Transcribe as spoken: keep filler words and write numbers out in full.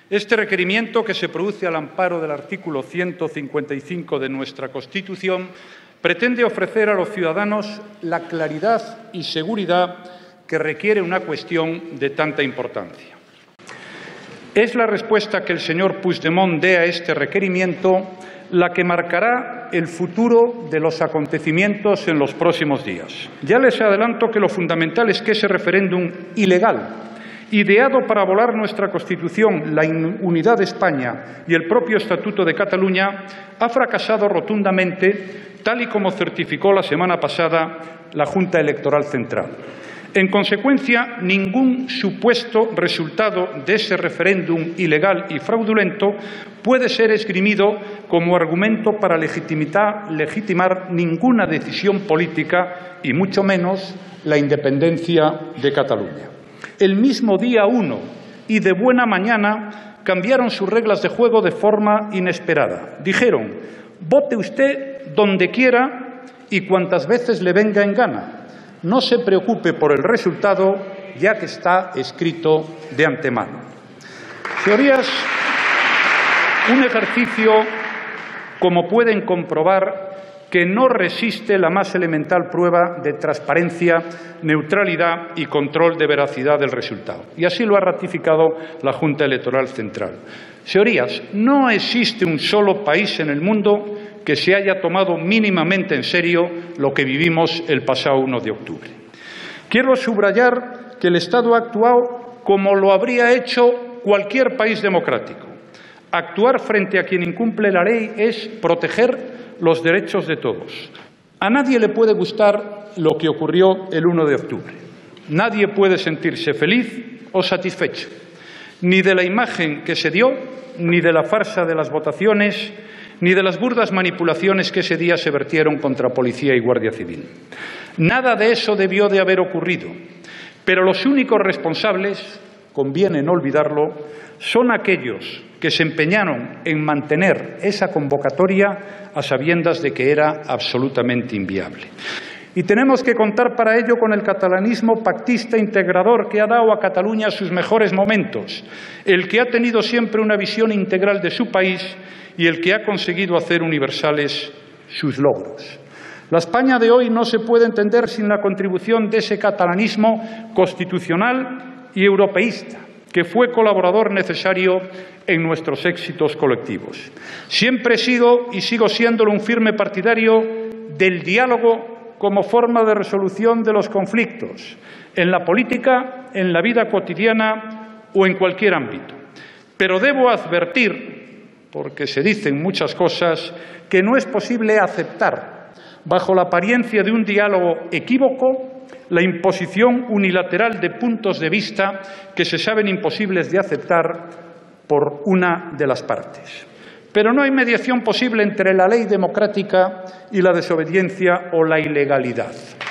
Este requerimiento, que se produce al amparo del artículo ciento cincuenta y cinco de nuestra Constitución, pretende ofrecer a los ciudadanos la claridad y seguridad que requiere una cuestión de tanta importancia. Es la respuesta que el señor Puigdemont dé a este requerimiento la que marcará el futuro de los acontecimientos en los próximos días. Ya les adelanto que lo fundamental es que ese referéndum ilegal, ideado para volar nuestra Constitución, la unidad de España y el propio Estatuto de Cataluña, ha fracasado rotundamente, tal y como certificó la semana pasada la Junta Electoral Central. En consecuencia, ningún supuesto resultado de ese referéndum ilegal y fraudulento puede ser esgrimido como argumento para legitimar, legitimar ninguna decisión política y mucho menos la independencia de Cataluña. El mismo día uno y de buena mañana cambiaron sus reglas de juego de forma inesperada. Dijeron: vote usted donde quiera y cuantas veces le venga en gana. No se preocupe por el resultado, ya que está escrito de antemano. Señorías, un ejercicio, como pueden comprobar, que no resiste la más elemental prueba de transparencia, neutralidad y control de veracidad del resultado. Y así lo ha ratificado la Junta Electoral Central. Señorías, no existe un solo país en el mundo que se haya tomado mínimamente en serio lo que vivimos el pasado uno de octubre. Quiero subrayar que el Estado ha actuado como lo habría hecho cualquier país democrático. Actuar frente a quien incumple la ley es proteger los derechos de todos. A nadie le puede gustar lo que ocurrió el uno de octubre. Nadie puede sentirse feliz o satisfecho, ni de la imagen que se dio, ni de la farsa de las votaciones, ni de las burdas manipulaciones que ese día se vertieron contra policía y guardia civil. Nada de eso debió de haber ocurrido, pero los únicos responsables, conviene no olvidarlo, son aquellos que se empeñaron en mantener esa convocatoria a sabiendas de que era absolutamente inviable. Y tenemos que contar para ello con el catalanismo pactista integrador que ha dado a Cataluña sus mejores momentos, el que ha tenido siempre una visión integral de su país y el que ha conseguido hacer universales sus logros. La España de hoy no se puede entender sin la contribución de ese catalanismo constitucional y europeísta, que fue colaborador necesario en nuestros éxitos colectivos. Siempre he sido y sigo siéndolo un firme partidario del diálogo como forma de resolución de los conflictos, en la política, en la vida cotidiana o en cualquier ámbito. Pero debo advertir, porque se dicen muchas cosas, que no es posible aceptar, bajo la apariencia de un diálogo equívoco, la imposición unilateral de puntos de vista que se saben imposibles de aceptar por una de las partes. Pero no hay mediación posible entre la ley democrática y la desobediencia o la ilegalidad.